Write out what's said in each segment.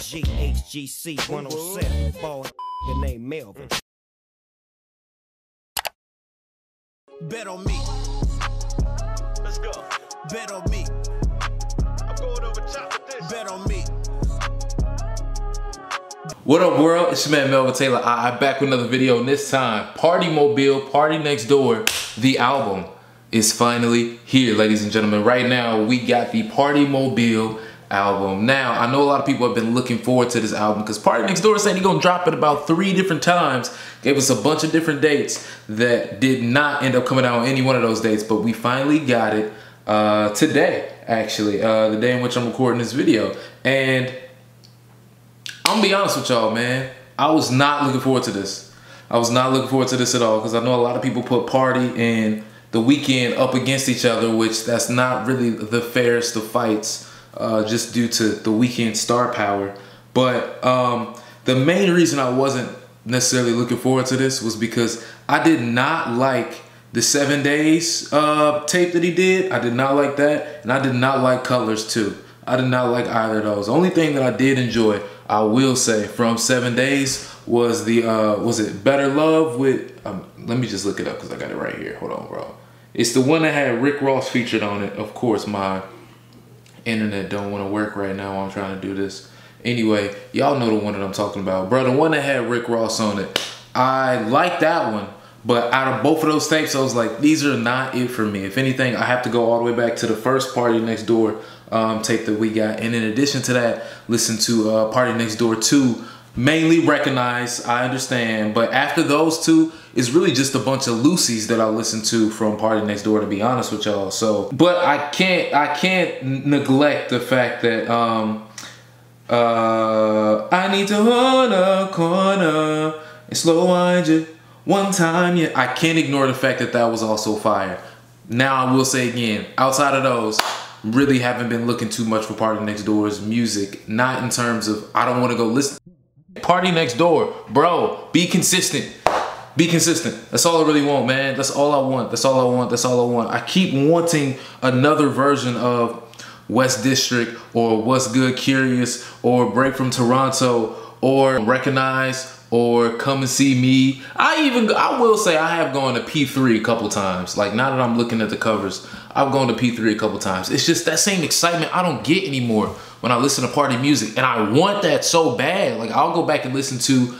GHGC 107, ball name Melvin. Bet on me. Let's go. Bet on me. I'm going over top of this. Bet on me. What up, world? It's your man Melvin Taylor. I'm back with another video, and this time, Party Mobile, Party Next Door, the album is finally here, ladies and gentlemen. Right now, we got the Party Mobile album. Now, I know a lot of people have been looking forward to this album because Party Next Door said he's gonna drop it about 3 different times. Gave us a bunch of different dates that did not end up coming out on any one of those dates, but we finally got it today, actually, the day in which I'm recording this video. And I'm gonna be honest with y'all, man. I was not looking forward to this. I was not looking forward to this at all because I know a lot of people put Party and The Weeknd up against each other, which that's not really the fairest of fights, just due to The Weeknd's star power. But the main reason I wasn't necessarily looking forward to this was because I did not like the 7 Days tape that he did. I did not like that, and I did not like Colors too. I did not like either of those. The only thing that I did enjoy, I will say, from 7 Days was the, was it Better Love with, let me just look it up because I got it right here. Hold on, bro. It's the one that had Rick Ross featured on it. Of course, my internet don't want to work right now while I'm trying to do this. Anyway, y'all know the one that I'm talking about. Bro, the one that had Rick Ross on it. I like that one, but out of both of those tapes, I was like, these are not it for me. If anything, I have to go all the way back to the first Party Next Door tape that we got. And in addition to that, listen to Party Next Door 2, mainly Recognize, I understand. But after those two, it's really just a bunch of Lucy's that I listen to from Party Next Door, to be honest with y'all. So, but I can't neglect the fact that I need to hold a corner and slow wind you one time. Yeah, I can't ignore the fact that that was also fire. Now I will say again, outside of those, really haven't been looking too much for Party Next Door's music. Not in terms of, I don't want to go listen. Party Next Door, bro, be consistent. Be consistent. That's all I really want, man. That's all I want. That's all I want. That's all I want. I keep wanting another version of West District or What's Good Curious or Break from Toronto or Recognize or Come and See Me. I will say I have gone to P3 a couple times. Like, now that I'm looking at the covers, I've gone to P3 a couple times. It's just that same excitement I don't get anymore when I listen to party music. And I want that so bad. Like, I'll go back and listen to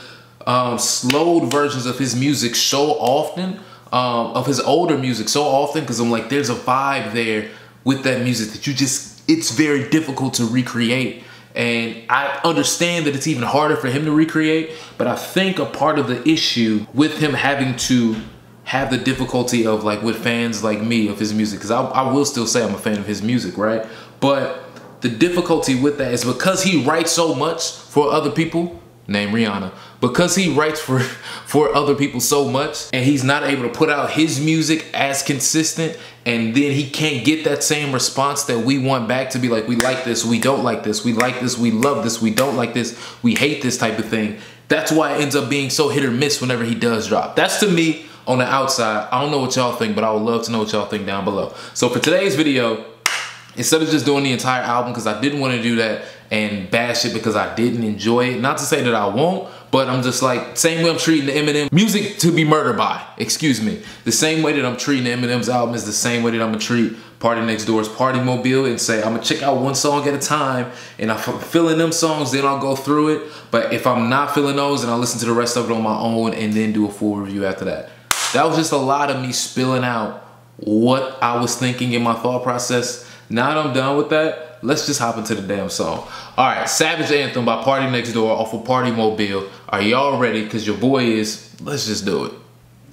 slowed versions of his music so often, of his older music so often, because I'm like, there's a vibe there with that music that you just, it's very difficult to recreate. And I understand that it's even harder for him to recreate, but I think a part of the issue with him having to have the difficulty of, like, with fans like me of his music, because I will still say I'm a fan of his music, right? But the difficulty with that is because he writes so much for other people, name Rihanna, because he writes for other people so much and he's not able to put out his music as consistent, and then he can't get that same response that we want back to be like, we like this, we don't like this, we like this, we love this, we don't like this, we hate this type of thing. That's why it ends up being so hit or miss whenever he does drop. That's, to me, on the outside. I don't know what y'all think, but I would love to know what y'all think down below. So for today's video, instead of just doing the entire album, because I didn't want to do that and bash it because I didn't enjoy it. Not to say that I won't, but I'm just like, same way I'm treating the Eminem music to be murdered by, excuse me. The same way that I'm treating Eminem's album is the same way that I'm gonna treat Party Next Door's Party Mobile, and say, I'm gonna check out one song at a time, and if I'm feeling them songs, then I'll go through it. But if I'm not feeling those, then I'll listen to the rest of it on my own and then do a full review after that. That was just a lot of me spilling out what I was thinking in my thought process. Now that I'm done with that, let's just hop into the damn song. All right, Savage Anthem by Party Next Door off of Party Mobile. Are y'all ready? Because your boy is. Let's just do it.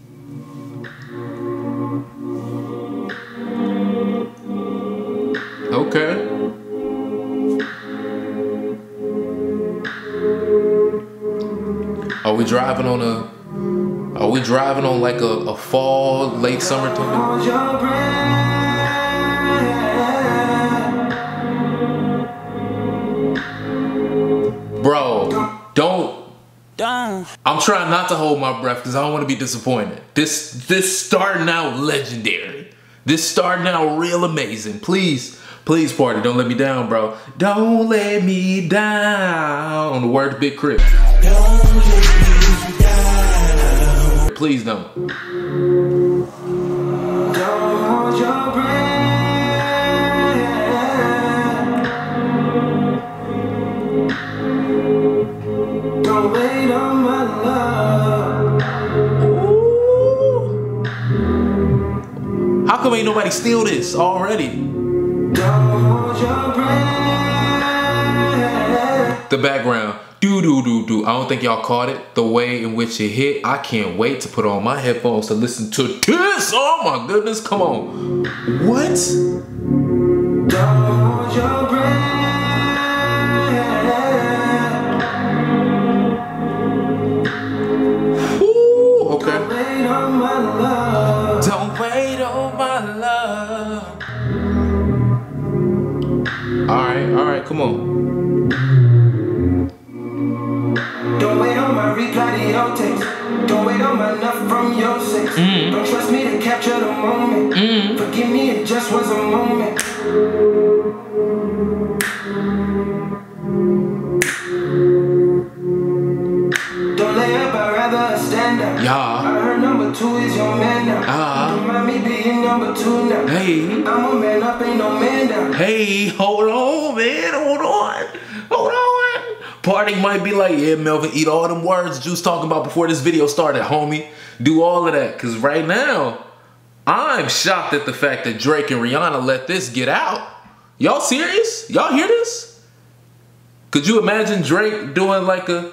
Okay. Are we driving on like a fall, late summer time? Bro, don't. I'm trying not to hold my breath because I don't want to be disappointed. This starting out legendary. This starting out real amazing. Please Please, party, don't let me down, bro. Don't let me down. On the word to Big Crit. Don't let me down. Please don't. Don't hold your breath. Don't wait on my love. Ooh. How come ain't nobody steal this already? Don't hold your breath. The background. Do do do do. I don't think y'all caught it. The way in which it hit. I can't wait to put on my headphones to listen to this. Oh my goodness. Come on. What? Don't hold your breath. Ooh, okay. Don't wait on my love. Don't wait on my love. All right, come on. Don't wait on my reply to your text. Don't wait on my enough from your sex. Don't trust me to capture the moment. Forgive me, it just was a moment. Don't lay up, I'd rather stand up. Yeah. I heard number 2 is your man now. Don't mind me being number 2 now. Hey. I'm a man up, ain't no man down. Hey, hold on, man. Hold on. Hold on. Party might be like, yeah, Melvin, eat all them words Juice talking about before this video started, homie. Do all of that. Because right now, I'm shocked at the fact that Drake and Rihanna let this get out. Y'all serious? Y'all hear this? Could you imagine Drake doing like a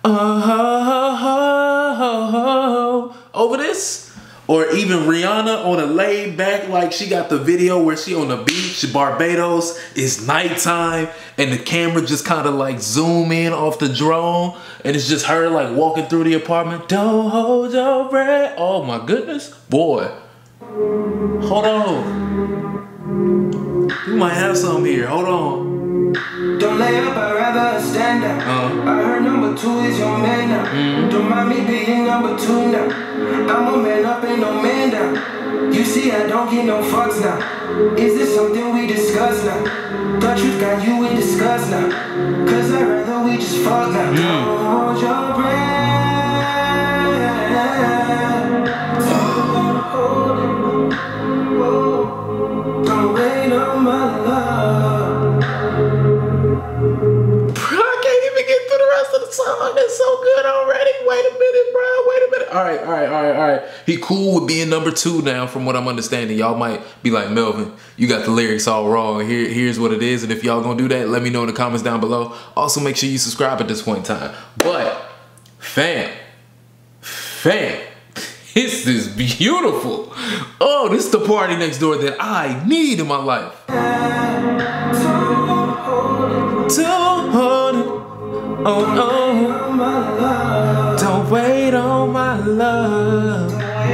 over this? Or even Rihanna on a laid back, like she got the video where she on the beach, Barbados, it's nighttime, and the camera just kind of like zoom in off the drone, and it's just her like walking through the apartment. Don't hold your breath. Oh my goodness, boy. Hold on. We might have some here. Hold on. Don't lay up, I'd rather stand up. I heard number 2 is your man now. Don't mind me being number 2 now. I'm a man up, ain't no man down. You see, I don't get no fucks now. Is this something we discuss now? The truth got you in discuss now. Cause I'd rather we just fuck now. Don't hold your breath. Don't wait on my love. I can't even get through the rest of the song. It's so good already. Wait a minute, bro. Wait a minute. All right. He cool with being number 2 now, from what I'm understanding. Y'all might be like, Melvin, you got the lyrics all wrong. Here's what it is. And if y'all gonna do that, let me know in the comments down below. Also, make sure you subscribe at this point in time. But, fam, this is beautiful. Oh, this is the party next door that I need in my life. Don't hold it. Oh no. Don't wait on my love.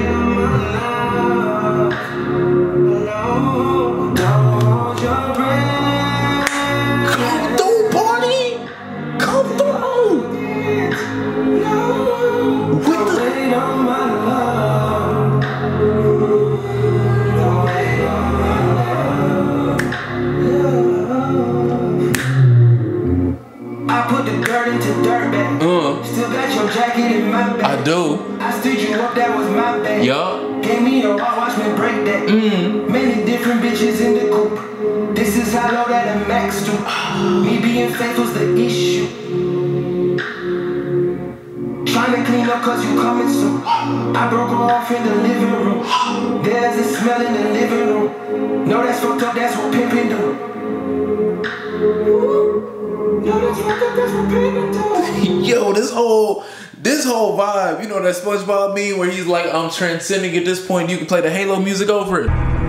Come through, party. Come through. With the Still got your jacket in my bag. I do. I stood you up, that was my bag. Yup. Gave me your heart, watch me break that. Many different bitches in the coop. This is how low that a max do. Me being faithful's the issue. Trying to clean up cause you coming soon. I broke her off in the living room. There's a smell in the living room. No, that's fucked up, that's what pimpin' do. No, that's fucked up, that's what pimpin' do. Yo, this whole vibe, you know that SpongeBob meme where he's like, I'm transcending at this point, you can play the Halo music over it.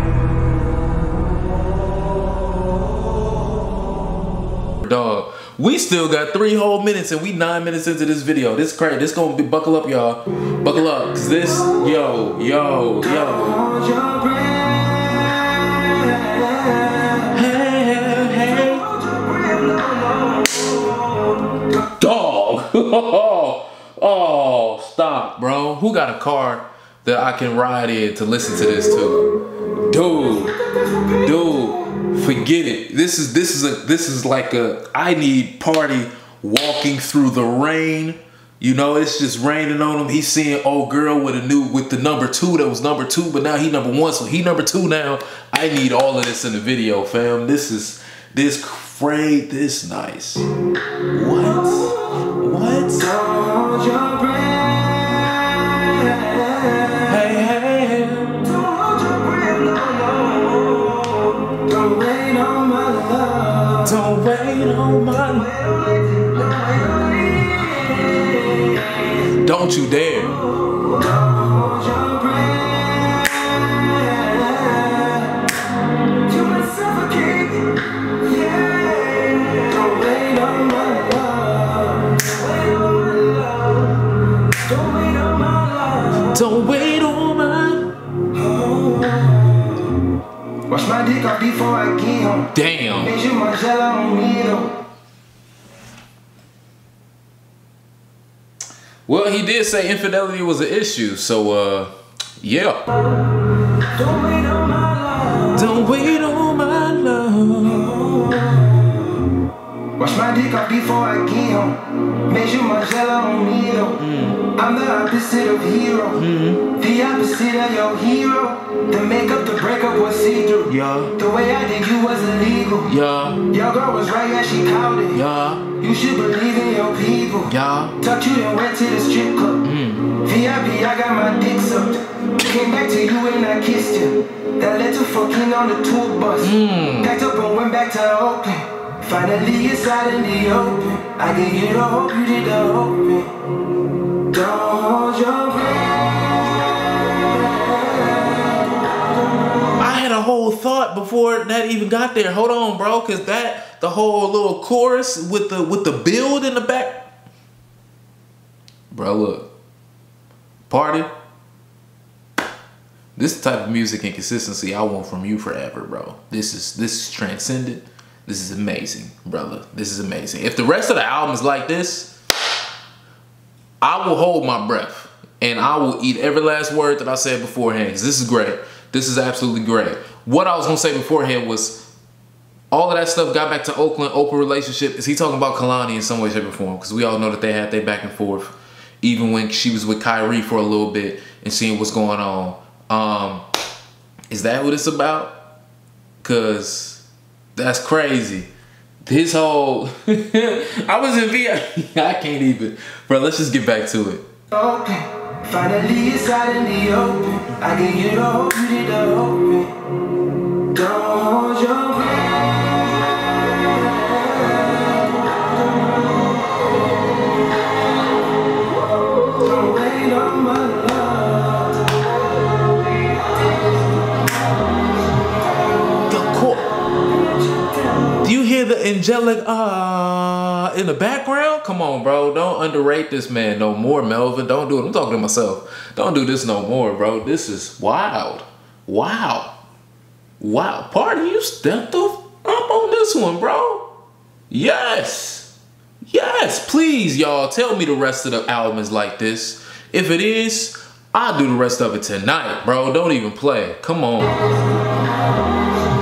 Dog, we still got 3 whole minutes and we 9 minutes into this video. This crazy. This gonna be, buckle up, y'all. Buckle up, cause this, yo. Hey. Dog. Oh, stop, bro. Who got a car that I can ride in to listen to this to? Dude, Forget it. This is like a I need party walking through the rain. You know, it's just raining on him. He's seeing old girl with the number 2 that was number 2, but now he number 1, so he number 2 now. I need all of this in the video, fam. This nice. What? Hold your breath. Hey. Don't hold your breath, no. Don't wait on my love. Don't wait on my love. Don't you dare. Don't hold your breath. You might suffocate. Yeah. Don't wait on my love. Don't wait on my love. Don't wait on my. Wash my dick off before I get home. Damn. Make sure my gel on me though. Well, he did say infidelity was an issue, so yeah. Don't wait on my love. Don't wait on my love. Wash my dick off before I get home. Make sure my gel on me though. I'm the opposite of hero. The opposite of your hero. The makeup, the breakup was see-through. Yeah. The way I did you was illegal. Yeah. Your girl was right, yeah, she called it. Yeah. You should believe in your people. Yeah. Tucked you and went to the strip club. VIP, I got my dick sucked. Came back to you and I kissed you. That led to fucking on the tour bus. Packed up and went back to Oakland. Finally it's out in the open. I gave you the hope, you did the hoping. Don't hold your breath. I had a whole thought before that even got there. Hold on, bro, cause the whole little chorus with the build in the back. Bro, look. Party. This type of music and consistency I want from you forever, bro. This is transcendent. This is amazing, brother. This is amazing. If the rest of the album is like this, I will hold my breath and I will eat every last word that I said beforehand. Cause this is great. This is absolutely great. What I was gonna say beforehand was all of that stuff got back to Oakland, Oprah relationship. Is he talking about Kalani in some way, shape, or form? Because we all know that they had their back and forth, even when she was with Kyrie for a little bit and seeing what's going on. Is that what it's about? Because that's crazy. His whole... I was in VIP. I can't even. Bro, let's just get back to it. Okay. Finally it's out in the open. I gave you the hope, you did the hoping. Don't hold your breath. Don't wait on my love. The court. Do you hear the angelic in the background? Come on, bro. Don't underrate this man no more, Melvin. Don't do it. I'm talking to myself. Don't do this no more, bro. This is wild. Wow. Wow. Party, you stepped up on this one, bro. Yes. Yes. Please, y'all, tell me the rest of the album is like this. If it is, I'll do the rest of it tonight, bro. Don't even play. Come on.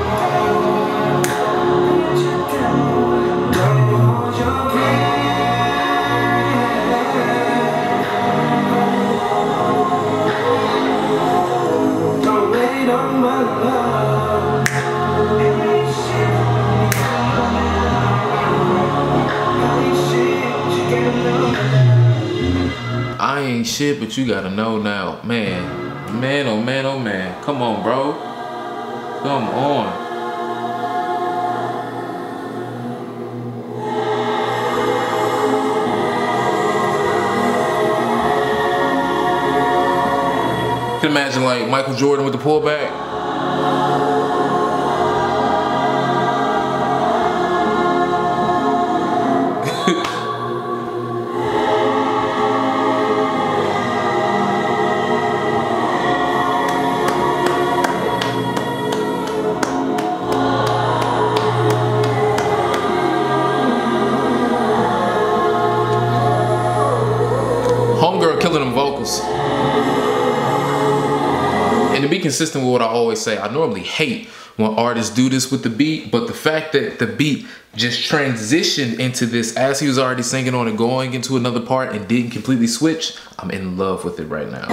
I ain't shit, but you gotta know now. Man, man, oh man, oh man. Come on, bro. Come on. You can imagine like Michael Jordan with the pullback. Killing them vocals. And to be consistent with what I always say, I normally hate when artists do this with the beat, but the fact that the beat just transitioned into this as he was already singing on it, going into another part and didn't completely switch, I'm in love with it right now.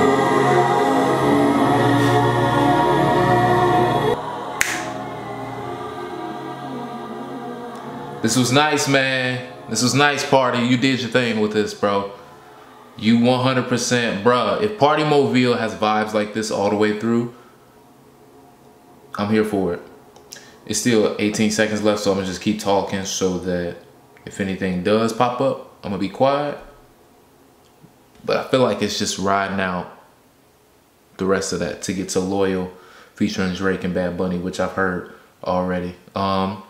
This was nice, man. This was nice, Party. You did your thing with this, bro. You 100%, bruh. If Party Mobile has vibes like this all the way through, I'm here for it. It's still 18 seconds left, so I'm gonna just keep talking so that if anything does pop up, I'm gonna be quiet. But I feel like it's just riding out the rest of that to get to Loyal featuring Drake and Bad Bunny, which I've heard already. All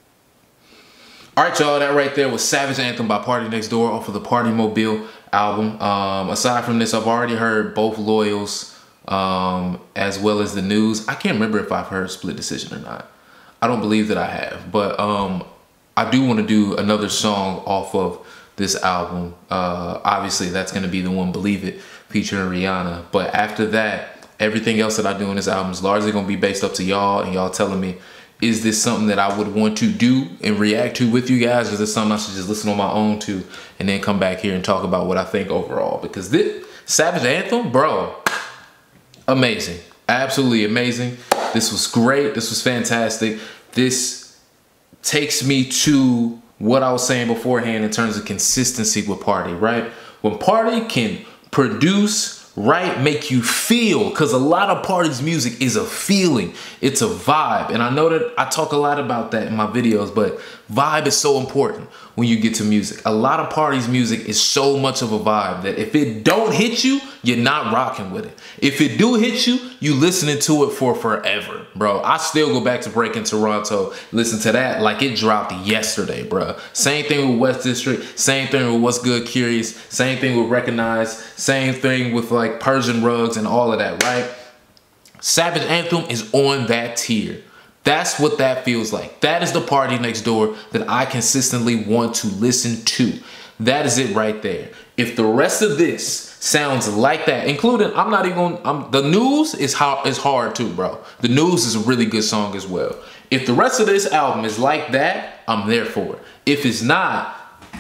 right, y'all, that right there was Savage Anthem by Party Next Door off of the Party Mobile album. Aside from this, I've already heard both Loyals as well as the News. I can't remember if I've heard Split Decision or not. I don't believe that I have, but I do want to do another song off of this album. Obviously, that's going to be the one, Believe It, featuring Rihanna. But after that, everything else that I do in this album is largely going to be based up to y'all and y'all telling me, is this something that I would want to do and react to with you guys? Or is this something I should just listen on my own to and then come back here and talk about what I think overall? Because this Savage Anthem, bro, amazing. Absolutely amazing. This was great. This was fantastic. This takes me to what I was saying beforehand in terms of consistency with Party, right? When Party can produce, right, make you feel, because a lot of Party's music is a feeling, it's a vibe. And I know that I talk a lot about that in my videos, but vibe is so important when you get to music. A lot of Party's music is so much of a vibe that if it don't hit you, you're not rocking with it. If it do hit you, you listening to it for forever, bro. I still go back to Breaking Toronto, listen to that like it dropped yesterday, bro. Same thing with West District, same thing with What's Good Curious, same thing with Recognize, same thing with like Persian Rugs and all of that, right? Savage Anthem is on that tier. That's what that feels like. That is the Party Next Door that I consistently want to listen to. That is it right there. If the rest of this sounds like that, including, the News is hard too, bro. The News is a really good song as well. If the rest of this album is like that, I'm there for it. If it's not,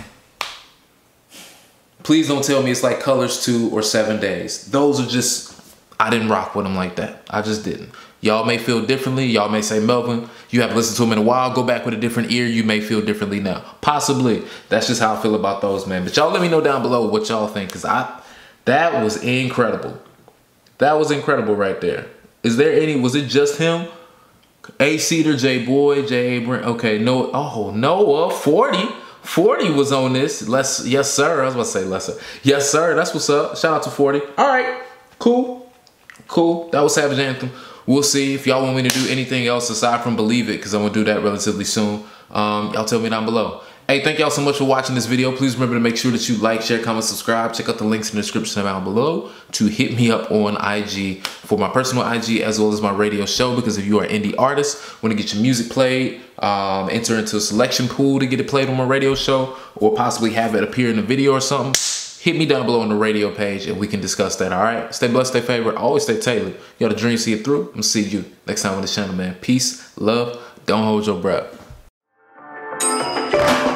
please don't tell me it's like Colors 2 or 7 Days. Those are just, I didn't rock with them like that. I just didn't. Y'all may feel differently. Y'all may say, Melvin, you haven't listened to them in a while. Go back with a different ear. You may feel differently now. Possibly. That's just how I feel about those, man. But y'all let me know down below what y'all think, because that was incredible. That was incredible right there. Is there any, was it just him? A Cedar, J Boy, J Abram. Okay, no, oh, Noah, 40. 40 was on this. Yes, sir. I was about to say lesser. Yes, sir. That's what's up. Shout out to 40. All right. Cool. Cool. That was Savage Anthem. We'll see if y'all want me to do anything else aside from Believe It, because I'm going to do that relatively soon. Y'all tell me down below. Hey, thank y'all so much for watching this video. Please remember to make sure that you like, share, comment, subscribe. Check out the links in the description down below to hit me up on IG for my personal IG as well as my radio show, because if you are an indie artist, want to get your music played, enter into a selection pool to get it played on my radio show, or possibly have it appear in a video or something, hit me down below on the radio page and we can discuss that, all right? Stay blessed, stay favored, always stay tailored. You got a dream, see it through. I'm gonna see you next time on the channel, man. Peace, love, don't hold your breath.